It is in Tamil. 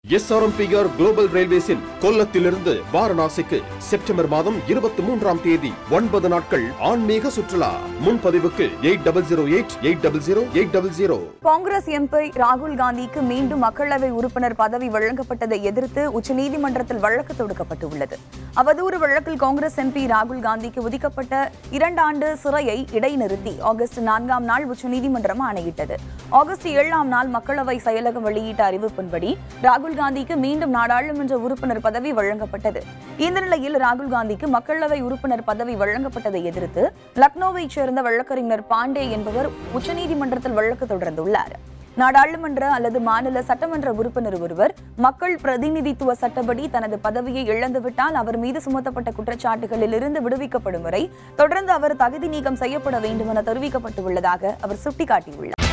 SRMPR குளோபல் ரயில்வேஸின் கொல்லத்திலிருந்து வாரணாசிக்கு செப்டம்பர் மாதம் 23ஆம் தேதி 9 நாட்கள் ஆன்மீக சுற்றுலா. முன்பதிவுக்கு 8008000800. காங்கிரஸ் MP ராகுல் காந்திக்கு மீண்டும் மக்களவை உறுப்பினர் பதவி வழங்கப்பட்டதை எதிர்த்து உச்சநீதிமன்றத்தில் வழக்கு தொடுக்கப்பட்டுள்ளது. அவதூறு வழக்கில் காங்கிரஸ் MP ராகுல் காந்திக்கு விதிக்கப்பட்ட 2 ஆண்டு சிறையை இடைநிறுத்தி ஆகஸ்ட் 4ஆம் நாள் உச்சநீதிமன்றம் ஆணையிட்டது. ஆகஸ்ட் 7ஆம் நாள் மக்களவை செயலகம் வெளியிட்ட அறிவிப்பின்படி ராகுல் காந்திக்கு மீண்டும் நாடாளுமன்ற உறுப்பினர் பதவி வழங்கப்பட்டது. இந்த நிலையில் ராகுல் காந்திக்கு மக்களவை உறுப்பினர் பதவி வழங்கப்பட்டதை எதிர்த்து லக்னோவைச் சேர்ந்த வழக்கறிஞர் பாண்டே என்பவர் உச்சநீதிமன்றத்தில் வழக்கு தொடர்ந்துள்ளார். நாடாளுமன்ற அல்லது மாநில சட்டமன்ற உறுப்பினர் ஒருவர் மக்கள் பிரதிநிதித்துவ சட்டப்படி தனது பதவியை இழந்துவிட்டால் அவர் மீது சுமத்தப்பட்ட குற்றச்சாட்டுகளில் இருந்து விடுவிக்கப்படும் வரை தொடர்ந்து அவர் தகுதி நீக்கம் செய்யப்பட வேண்டும் என தெரிவிக்கப்பட்டுள்ளதாக அவர் சுட்டிக்காட்டியுள்ளார்.